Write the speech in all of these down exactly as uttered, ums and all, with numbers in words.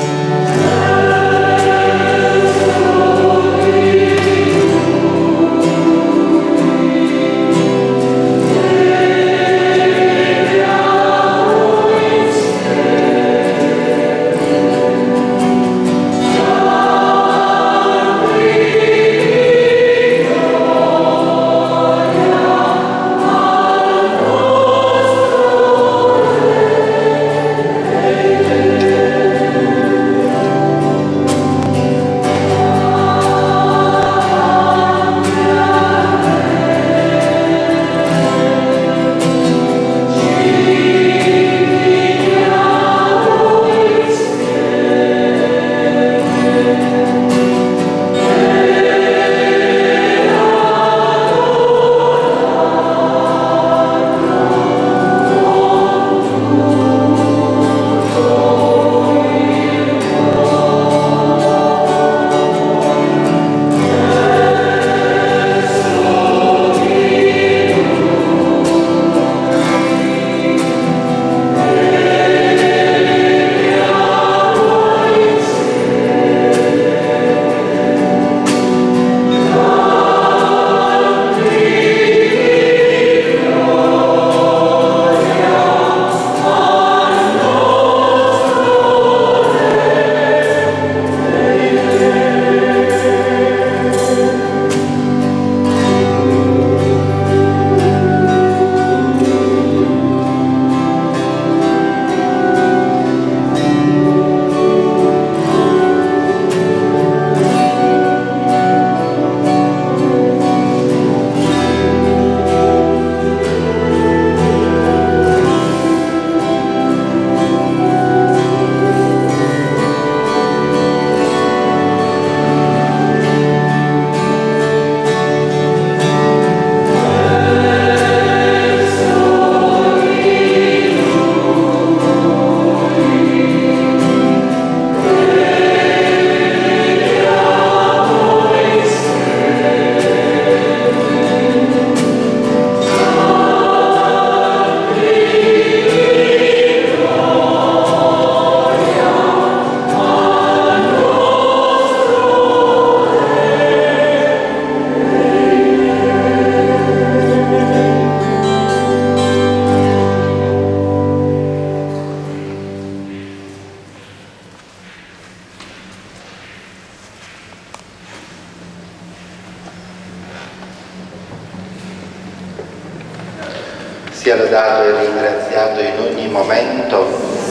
sia lodato e ringraziato in ogni momento.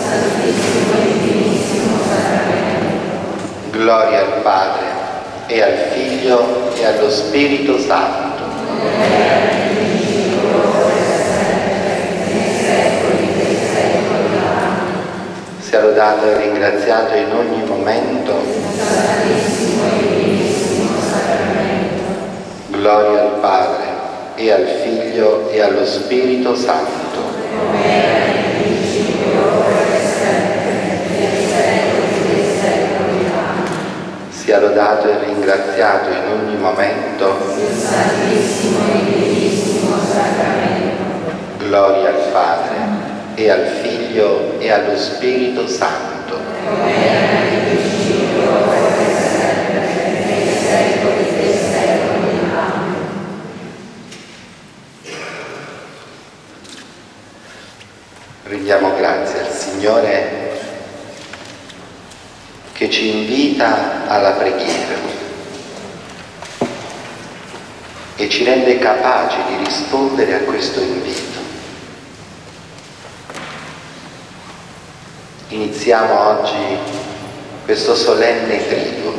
Gloria al Padre, e al Figlio, e allo Spirito Santo. Sia lodato e ringraziato in ogni momento. Gloria al Padre, e al Figlio, e allo Spirito Santo. Sia lodato e ringraziato in ogni momento. Gloria al Padre, e al Figlio, e allo Spirito Santo. Rendiamo grazie al Signore che ci invita alla preghiera e ci rende capaci di rispondere a questo invito. Iniziamo oggi questo solenne triduo,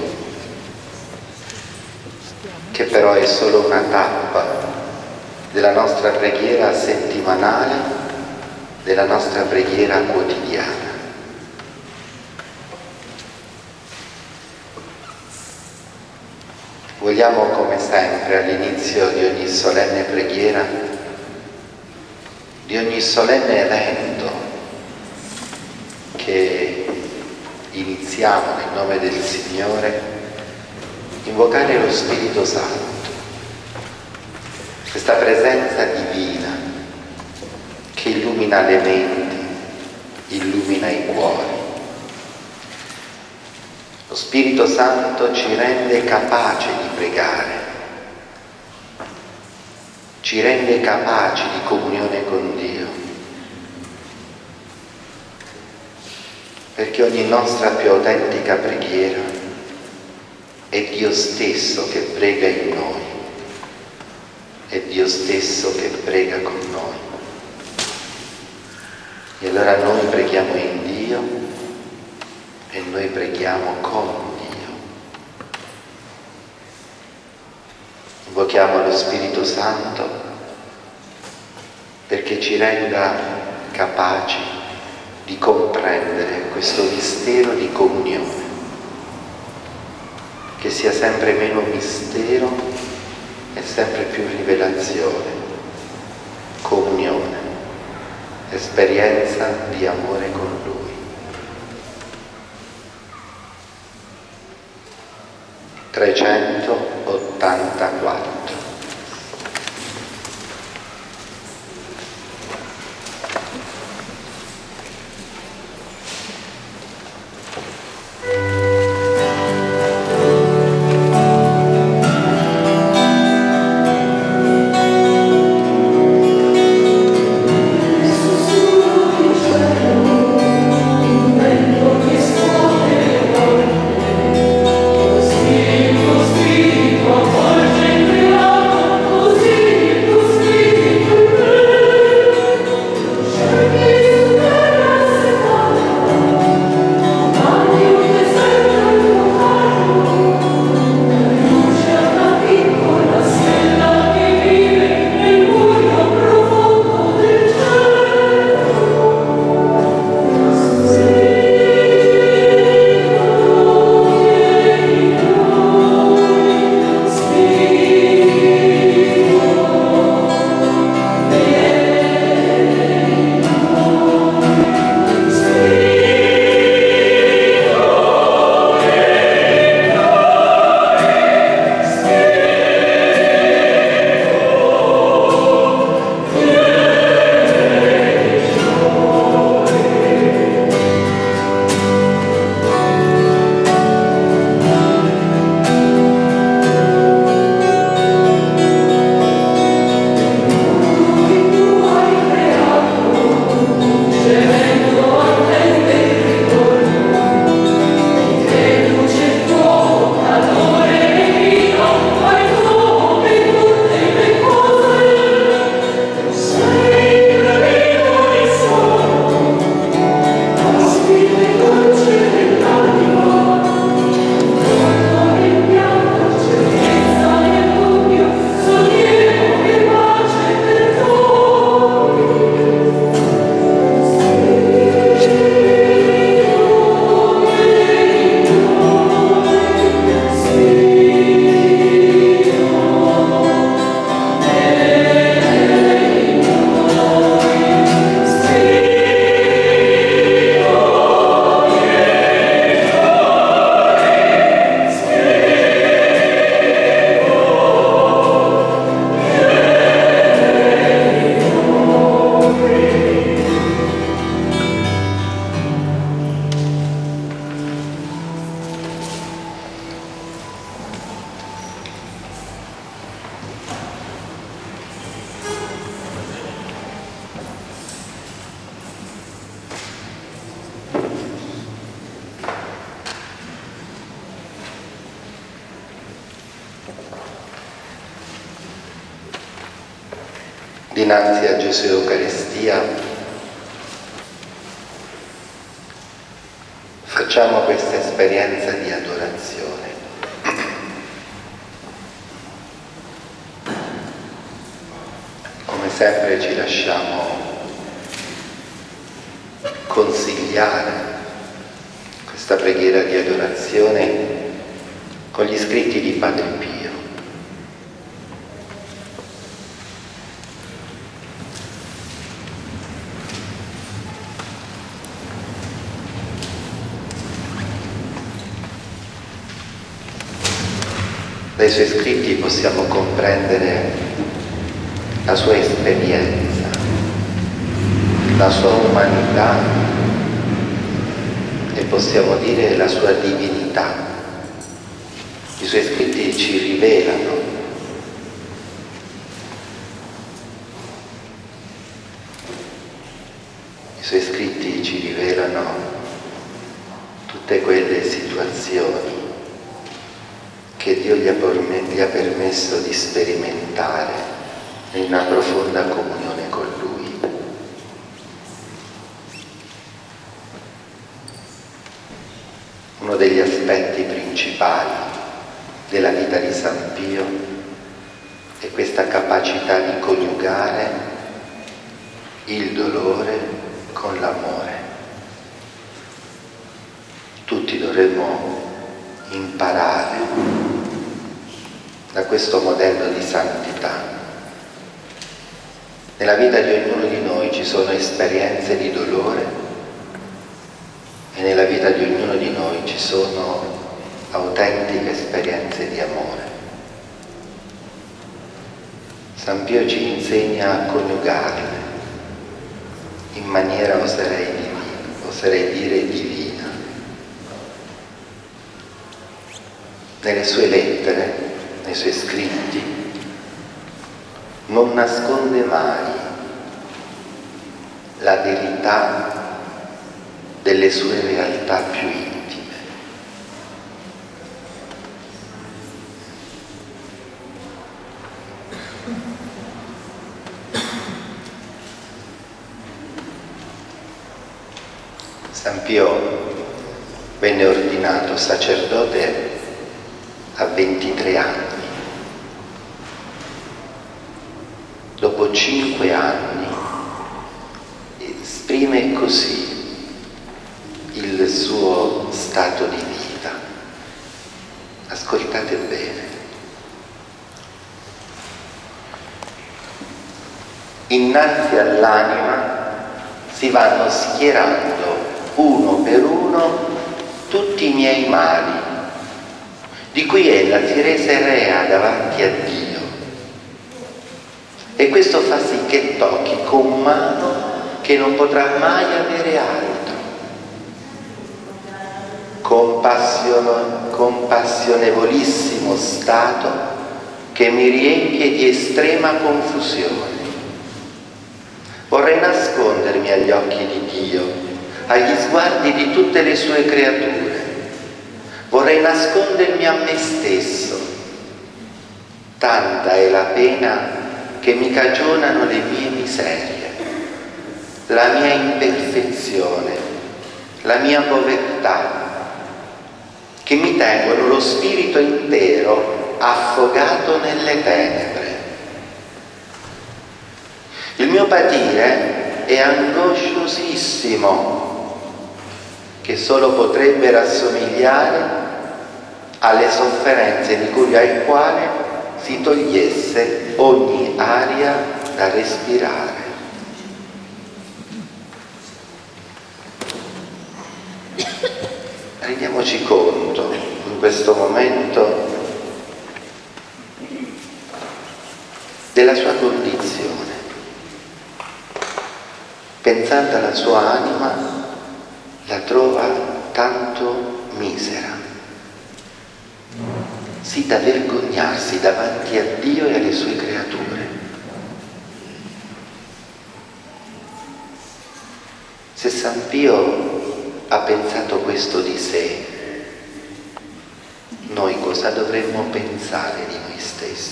che però è solo una tappa della nostra preghiera settimanale, della nostra preghiera quotidiana. Vogliamo, come sempre, all'inizio di ogni solenne preghiera, di ogni solenne evento che iniziamo nel nome del Signore, invocare lo Spirito Santo, questa presenza divina che illumina le menti, illumina i cuori, Lo Spirito Santo ci rende capaci di pregare, ci rende capaci di comunione con Dio, perché ogni nostra più autentica preghiera è Dio stesso che prega in noi, è Dio stesso che prega con noi. E allora noi preghiamo in Dio e noi preghiamo con Dio. Invochiamo lo Spirito Santo perché ci renda capaci di comprendere questo mistero di comunione, che sia sempre meno mistero e sempre più rivelazione, comunione, esperienza di amore con Lui. trecentottantaquattro. Dinanzi a Gesù Eucaristia facciamo questa esperienza di adorazione. Come sempre ci lasciamo consigliare questa preghiera di adorazione con gli scritti di Padre Pio. Dai suoi scritti possiamo comprendere la sua esperienza, la sua umanità e possiamo dire la sua divinità. suoi scritti ci rivelano i suoi scritti ci rivelano tutte quelle situazioni che Dio gli ha, gli ha permesso di sperimentare in una profonda comunione con Lui. Uno degli aspetti principali della vita di San Pio è questa capacità di coniugare il dolore con l'amore. Tutti dovremmo imparare da questo modello di santità. Nella vita di ognuno di noi ci sono esperienze di dolore e nella vita di ognuno di noi ci sono autentiche esperienze di amore. San Pio ci insegna a coniugarle in maniera, oserei, divina, oserei dire divina. Nelle sue lettere, nei suoi scritti, non nasconde mai la verità delle sue realtà più intime. San Pio venne ordinato sacerdote a ventitré anni. Dopo cinque anni esprime così il suo stato di vita. Ascoltate bene. Innanzi all'anima si vanno schierando uno per uno tutti i miei mali, di cui ella si rese rea davanti a Dio. E questo fa sì che tocchi con mano che non potrà mai avere altro. Compassion- compassionevolissimo stato che mi riempie di estrema confusione. Vorrei nascondermi agli occhi di Dio, agli sguardi di tutte le sue creature. Vorrei nascondermi a me stesso. Tanta è la pena che mi cagionano le mie miserie, la mia imperfezione, la mia povertà, che mi tengono lo spirito intero affogato nelle tenebre. Il mio patire è angosciosissimo, che solo potrebbe rassomigliare alle sofferenze di colui al quale si togliesse ogni aria da respirare. Rendiamoci conto in questo momento della sua condizione. Pensando alla sua anima, la trova tanto misera, sì da vergognarsi davanti a Dio e alle sue creature. Se San Pio ha pensato questo di sé, noi cosa dovremmo pensare di noi stessi?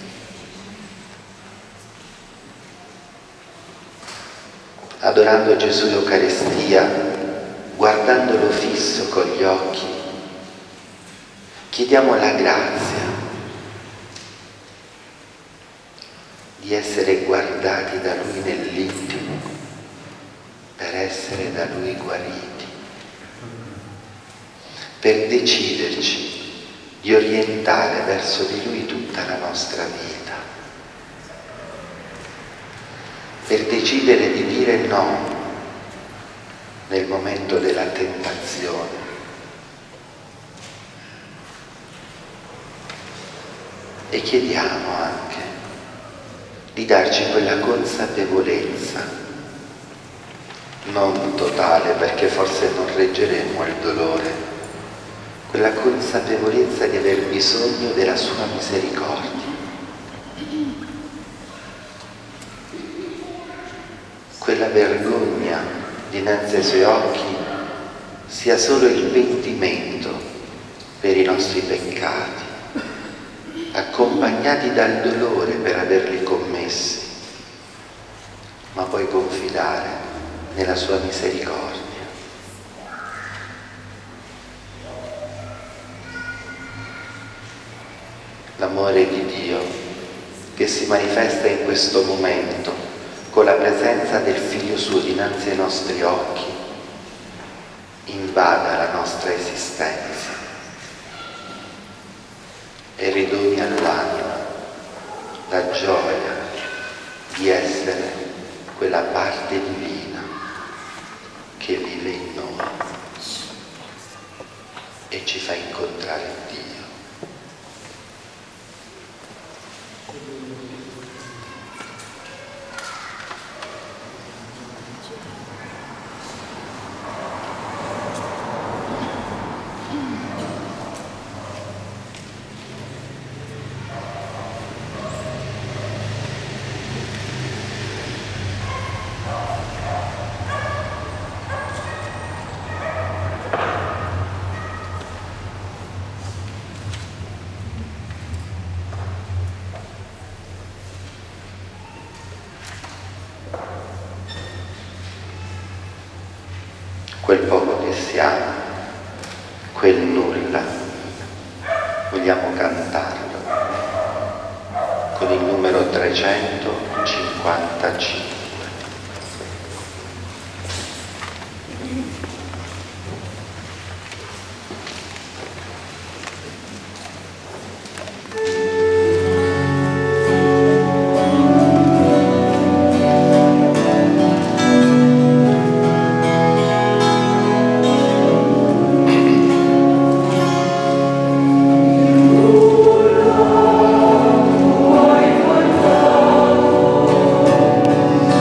Adorando Gesù in Eucaristia, guardandolo fisso con gli occhi, chiediamo la grazia di essere guardati da Lui nell'intimo per essere da Lui guariti, per deciderci di orientare verso di Lui tutta la nostra vita, per decidere di dire no nel momento della tentazione. E chiediamo anche di darci quella consapevolezza, non totale perché forse non reggeremo il dolore, quella consapevolezza di aver bisogno della sua misericordia. Quella vergogna dinanzi ai suoi occhi sia solo il pentimento per i nostri peccati, accompagnati dal dolore per averli commessi, ma poi confidare nella sua misericordia. L'amore di Dio che si manifesta in questo momento con la presenza del Figlio suo dinanzi ai nostri occhi invada la nostra esistenza e ridoni all'anima la gioia di essere quella parte divina che vive in noi e ci fa incontrare Dio. Quel poco che siamo, quel nulla, vogliamo cantarlo con il numero trecentocinquantacinque. Oh,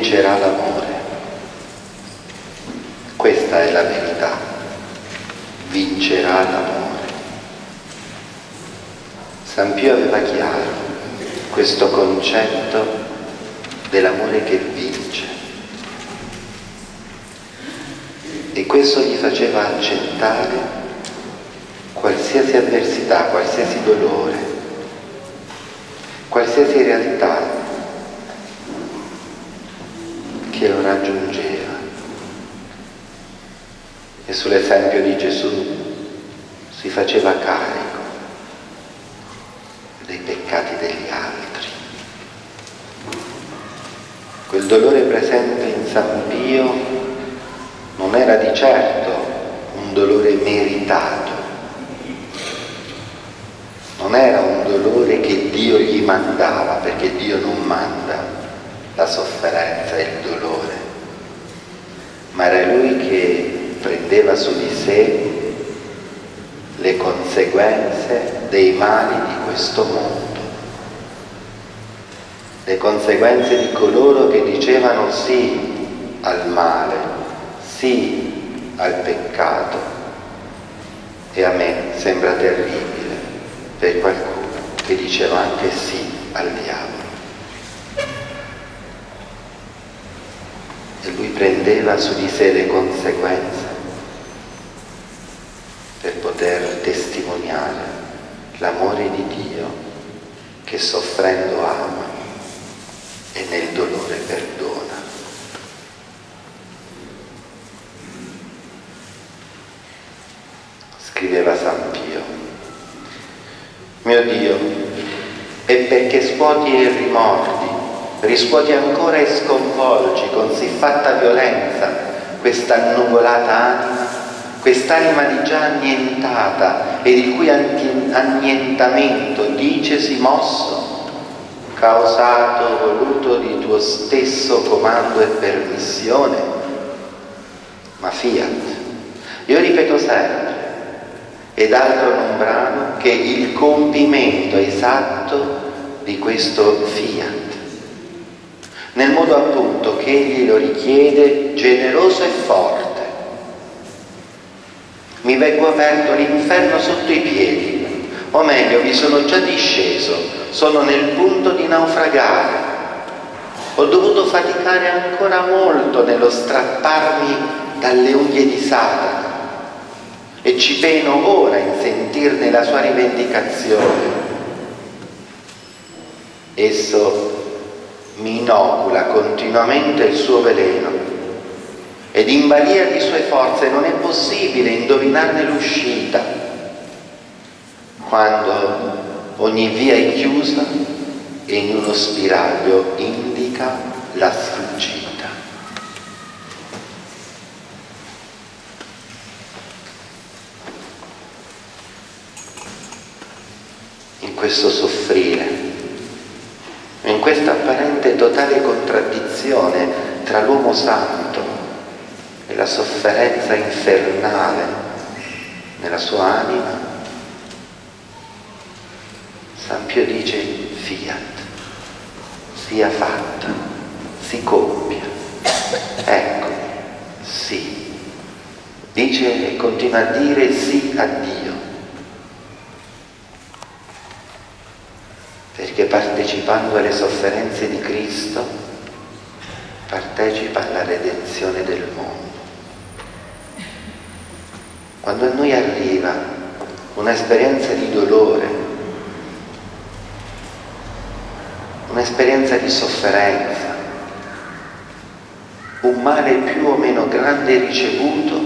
vincerà l'amore. Questa è la verità, vincerà l'amore. San Pio aveva chiaro questo concetto dell'amore che vince e questo gli faceva accettare qualsiasi avversità, qualsiasi dolore, qualsiasi realtà che lo raggiungeva. E sull'esempio di Gesù si faceva carico dei peccati degli altri. Quel dolore presente in San Pio non era di certo un dolore meritato, non era un dolore che Dio gli mandava, perché Dio non manda la sofferenza e il dolore, ma era lui che prendeva su di sé le conseguenze dei mali di questo mondo, le conseguenze di coloro che dicevano sì al male, sì al peccato. E a me sembra terribile per qualcuno che diceva anche sì al diavolo. E lui prendeva su di sé le conseguenze per poter testimoniare l'amore di Dio che soffrendo ama e nel dolore perdona. Scriveva San Pio: mio Dio, è perché scuoti e rimordi, riscuoti ancora e sconvolgi con siffatta violenza questa annuvolata anima, quest'anima di già annientata e di cui annientamento dicesi mosso, causato, voluto di tuo stesso comando e permissione? Ma fiat, io ripeto sempre, ed altro non brano che il compimento esatto di questo fiat, nel modo appunto che egli lo richiede, generoso e forte. Mi vengo aperto l'inferno sotto i piedi, o meglio, vi sono già disceso, sono nel punto di naufragare. Ho dovuto faticare ancora molto nello strapparmi dalle unghie di Satana e ci peno ora in sentirne la sua rivendicazione. Esso mi inocula continuamente il suo veleno ed in balia di sue forze non è possibile indovinarne l'uscita, quando ogni via è chiusa e in uno spiraglio indica la sfuggita. In questo soffrire, in questa apparente totale contraddizione tra l'uomo santo e la sofferenza infernale nella sua anima, San Pio dice fiat, sia fatta, si compia. Ecco, sì. Dice e continua a dire sì a Dio, perché partecipando alle sofferenze di Cristo partecipa alla redenzione del mondo. Quando a noi arriva un'esperienza di dolore, un'esperienza di sofferenza, un male più o meno grande ricevuto,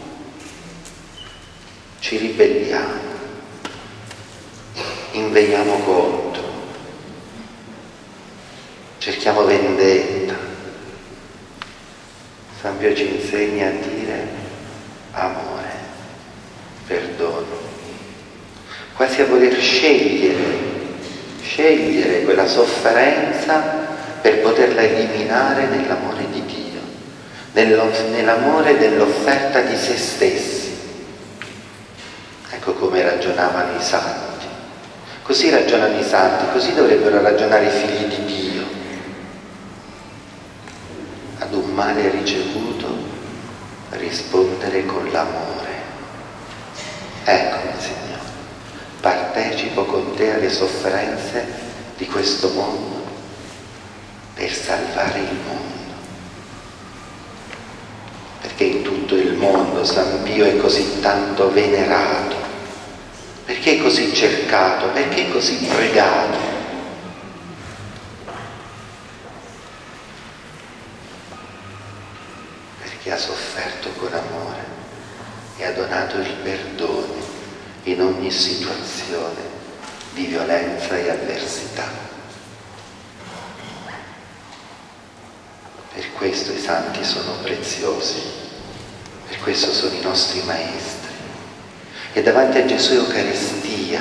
ci ribelliamo, invegliamo contro, cerchiamo vendetta. San Pio ci insegna a dire amore, perdono, quasi a voler scegliere, scegliere quella sofferenza per poterla eliminare nell'amore di Dio, nell'amore dell'offerta di se stessi. Ecco come ragionavano i santi. Così ragionano i santi, così dovrebbero ragionare i figli di Dio. male ricevuto, rispondere con l'amore. Eccomi, Signore, partecipo con te alle sofferenze di questo mondo per salvare il mondo. Perché in tutto il mondo San Pio è così tanto venerato? Perché è così cercato? Perché è così pregato? Che ha sofferto con amore e ha donato il perdono in ogni situazione di violenza e avversità. Per questo i santi sono preziosi, per questo sono i nostri maestri. E davanti a Gesù Eucaristia,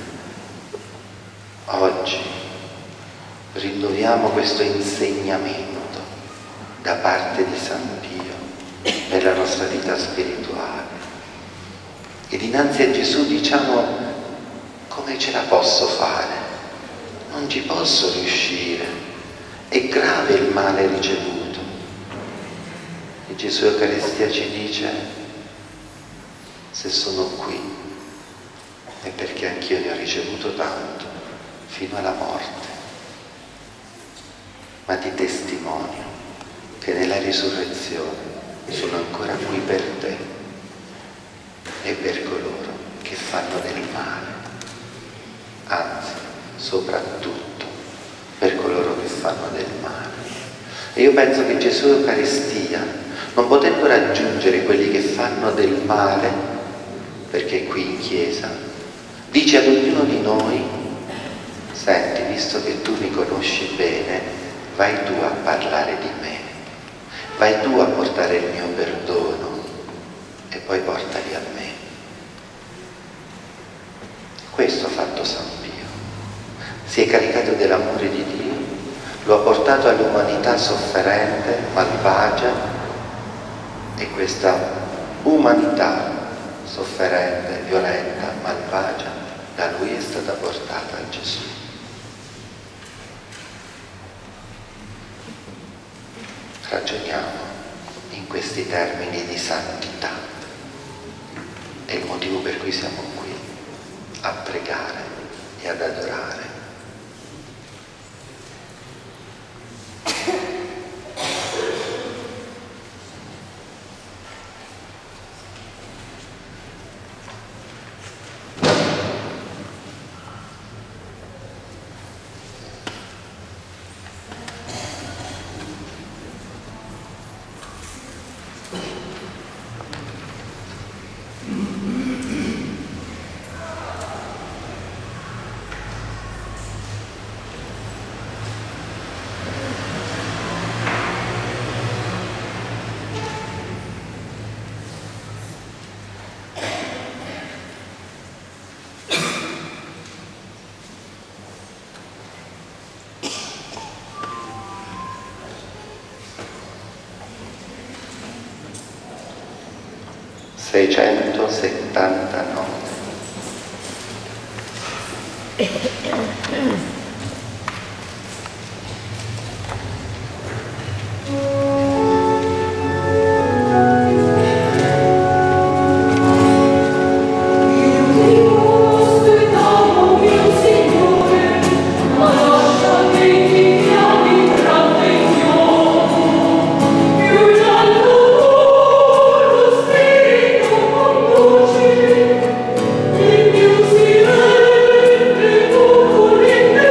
oggi, rinnoviamo questo insegnamento da parte di San Pio nella nostra vita spirituale. E dinanzi a Gesù diciamo: come ce la posso fare? Non ci posso riuscire, è grave il male ricevuto. E Gesù Eucaristia ci dice: se sono qui è perché anch'io ne ho ricevuto tanto, fino alla morte. Ma ti testimonio che nella risurrezione sono ancora qui per te e per coloro che fanno del male, anzi, soprattutto per coloro che fanno del male. E io penso che Gesù Eucaristia, non potendo raggiungere quelli che fanno del male, perché è qui in chiesa, dice ad ognuno di noi: senti, visto che tu mi conosci bene, vai tu a parlare di me. Vai tu a portare il mio perdono e poi portali a me. Questo ha fatto San Pio. Si è caricato dell'amore di Dio, lo ha portato all'umanità sofferente, malvagia, e questa umanità sofferente, violenta, malvagia, da lui è stata portata a Gesù. Ragioniamo in questi termini di santità. È il motivo per cui siamo qui, a pregare e ad adorare. seicentosettantanove. Thank you.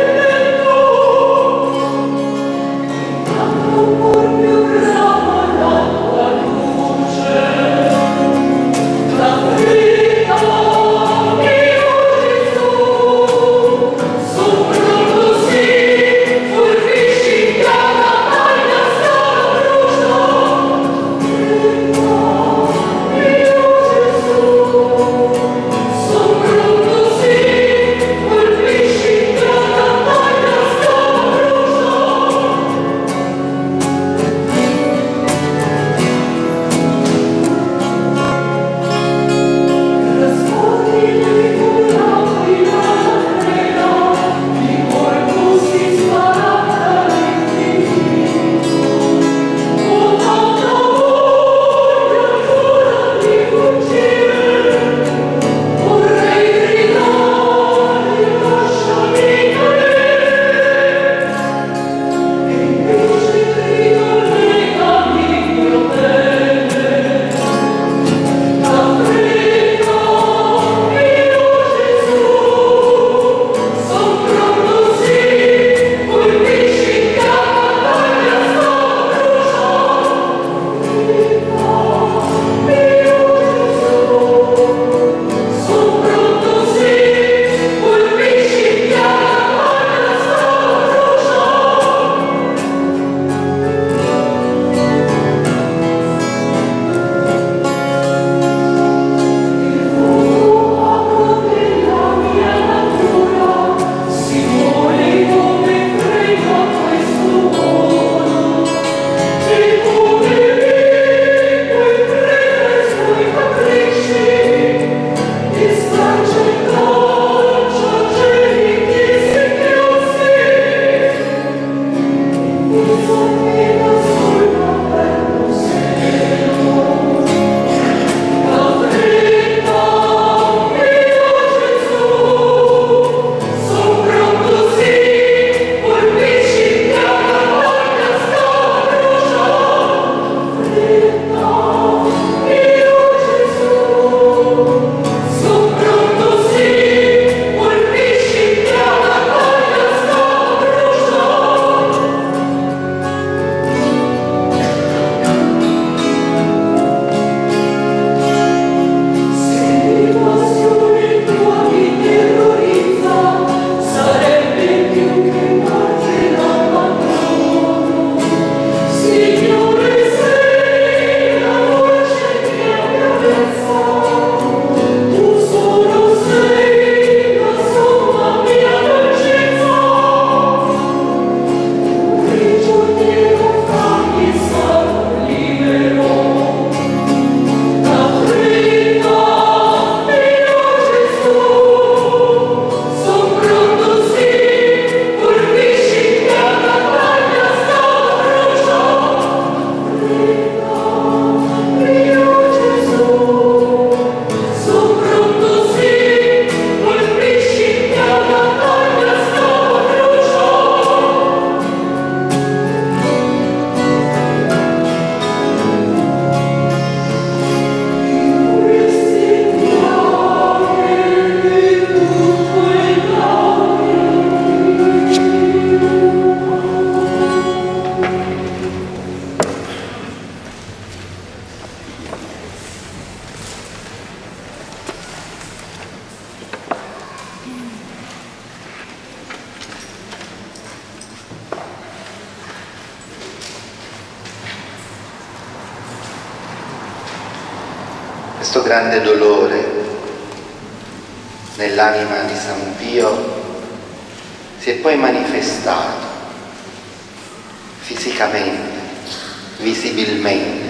Questo grande dolore nell'anima di San Pio si è poi manifestato fisicamente, visibilmente.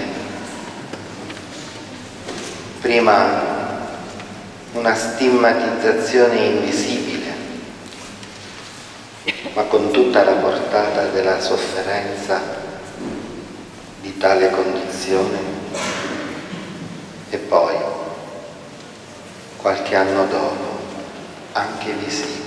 Prima una stigmatizzazione invisibile, ma con tutta la portata della sofferenza di tale condizione, e poi, qualche anno dopo, anche visibile.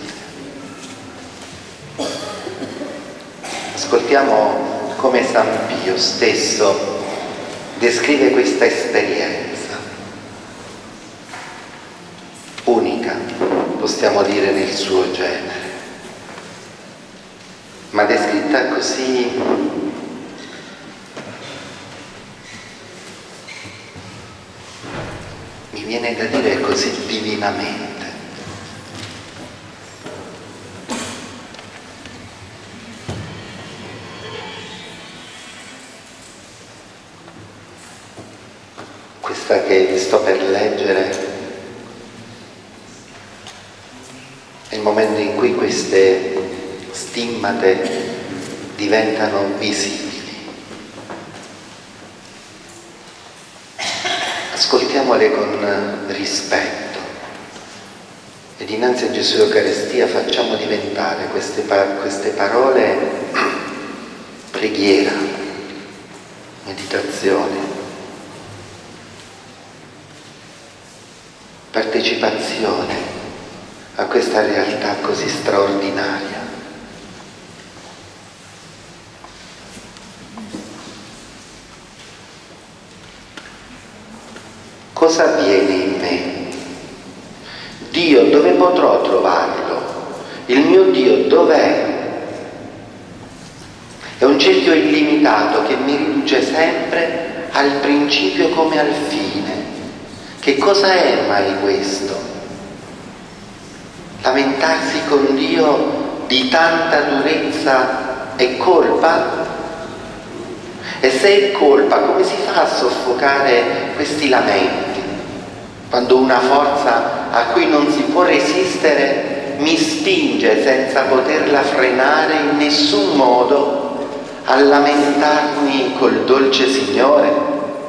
Ascoltiamo come San Pio stesso descrive questa esperienza, unica, possiamo dire, nel suo genere, ma descritta così mi viene da dire così divinamente. Questa che vi sto per leggere è il momento in cui queste stimmate diventano visibili. Ascoltiamole con rispetto e dinanzi a Gesù Eucaristia facciamo diventare queste, par- queste parole preghiera, meditazione, partecipazione a questa realtà così straordinaria. Cosa avviene in me? Dio, dove potrò trovarlo? Il mio Dio dov'è? È un cerchio illimitato che mi riduce sempre al principio come al fine. Che cosa è mai questo? Lamentarsi con Dio di tanta durezza è colpa? E se è colpa, come si fa a soffocare questi lamenti? Quando una forza a cui non si può resistere mi spinge senza poterla frenare in nessun modo a lamentarmi col dolce Signore?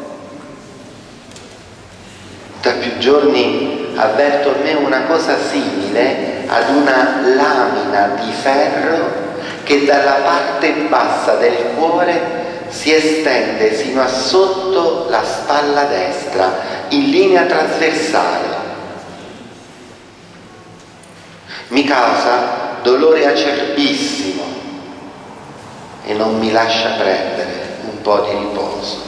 Da più giorni avverto in me una cosa simile ad una lamina di ferro che dalla parte bassa del cuore si estende sino a sotto la spalla destra, in linea trasversale. Mi causa dolore acerbissimo e non mi lascia prendere un po' di riposo.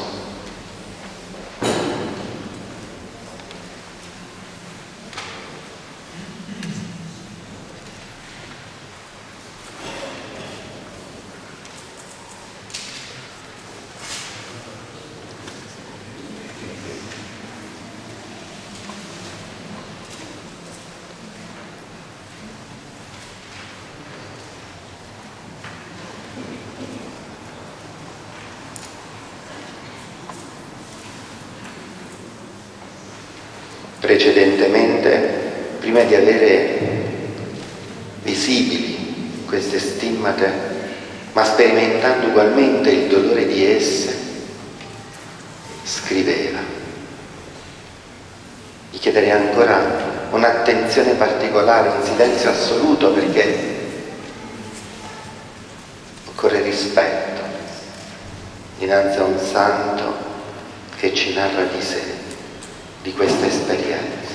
Precedentemente, prima di avere visibili queste stimmate, ma sperimentando ugualmente il dolore di esse, scriveva. Gli chiederei ancora un'attenzione particolare, un silenzio assoluto, perché occorre rispetto dinanzi a un santo che ci narra di sé, di questa esperienza,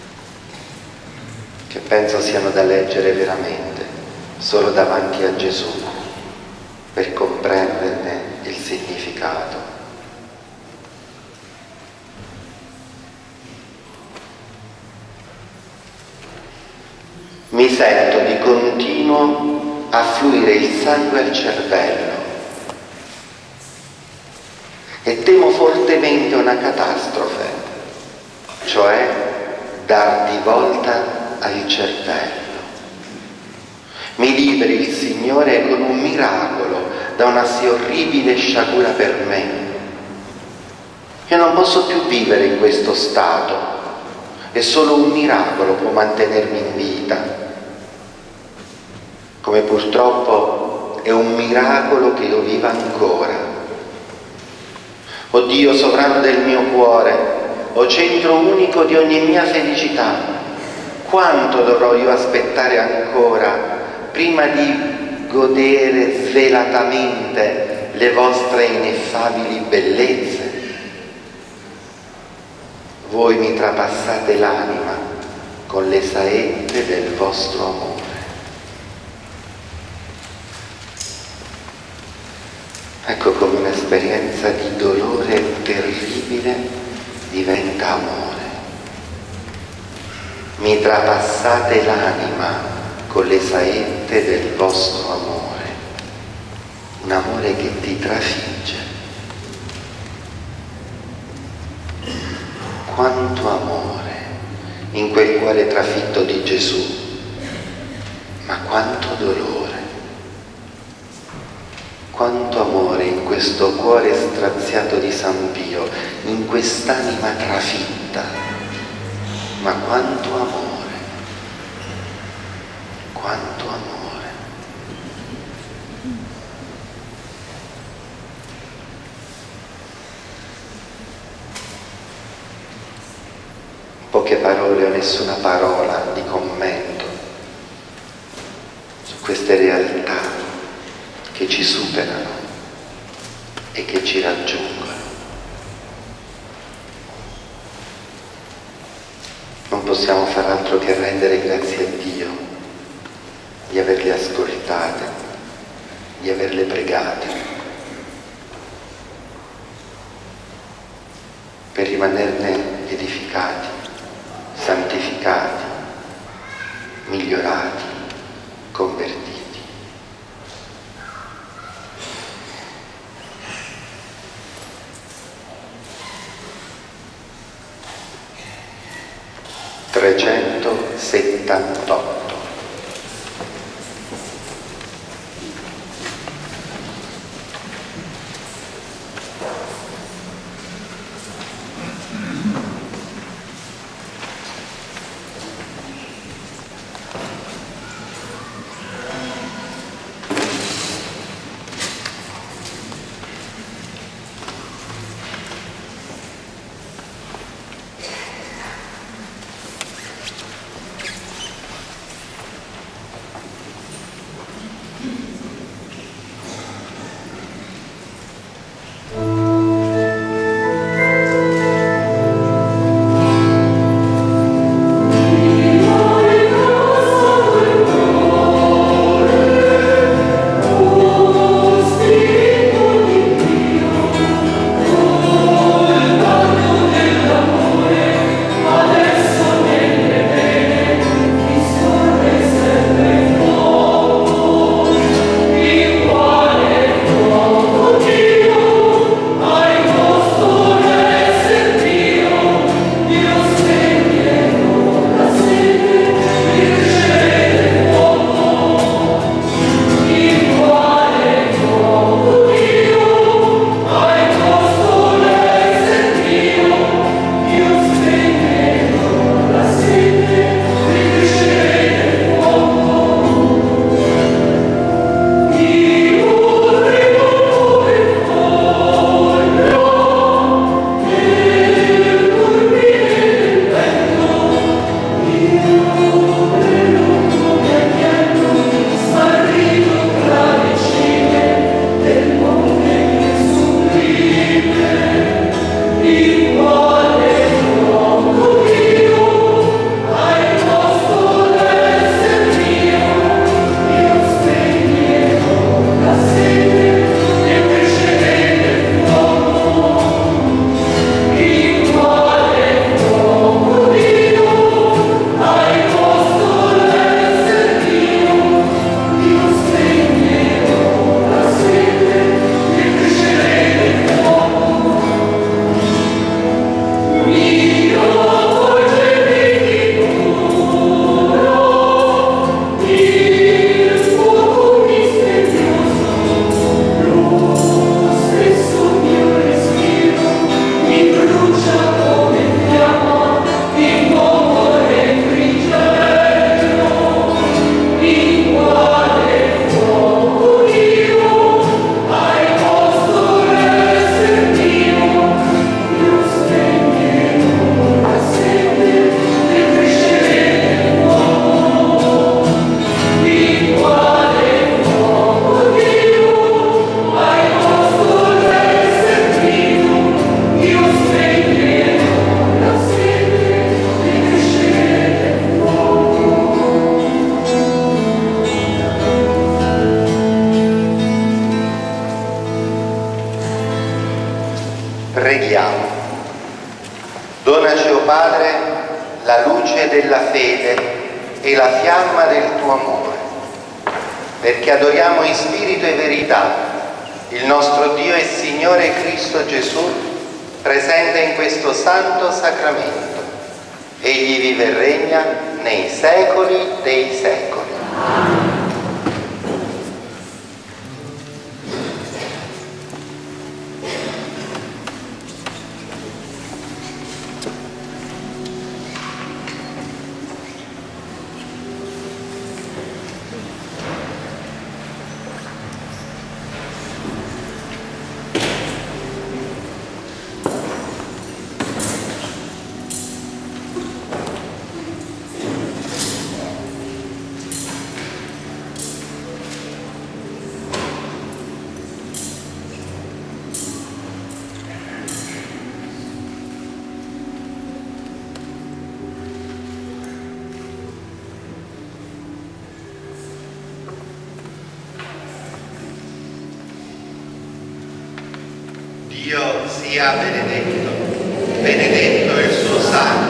che penso siano da leggere veramente solo davanti a Gesù per comprenderne il significato. Mi sento di continuo affluire il sangue al cervello e temo fortemente una catastrofe, cioè dar di volta al cervello. Mi liberi il Signore con un miracolo da una sì orribile sciagura per me. Io non posso più vivere in questo stato e solo un miracolo può mantenermi in vita, come purtroppo è un miracolo che io viva ancora. O Dio sovrano del mio cuore, o centro unico di ogni mia felicità, quanto dovrò io aspettare ancora prima di godere svelatamente le vostre ineffabili bellezze? Voi mi trapassate l'anima con le saette del vostro amore. Ecco come un'esperienza di dolore terribile diventa amore. Mi trapassate l'anima con le saette del vostro amore, un amore che ti trafigge. Quanto amore in quel cuore trafitto di Gesù, ma quanto dolore. Quanto amore in questo cuore straziato di San Pio, in quest'anima trafitta, ma quanto amore, quanto amore. Poche parole o nessuna parola di commento su queste realtà che ci superano e che ci raggiungono. Non possiamo far altro che rendere grazie a Dio di averle ascoltate, di averle pregate, per rimanerne edificati, santificati, migliorati, convertiti. trecentosettantotto. Preghiamo. Donaci, o Padre, la luce della fede e la fiamma del tuo amore, perché adoriamo in spirito e verità il nostro Dio e Signore Cristo Gesù, presente in questo santo sacramento. Egli vive e regna nei secoli dei secoli. Dio sia benedetto, benedetto il suo sangue.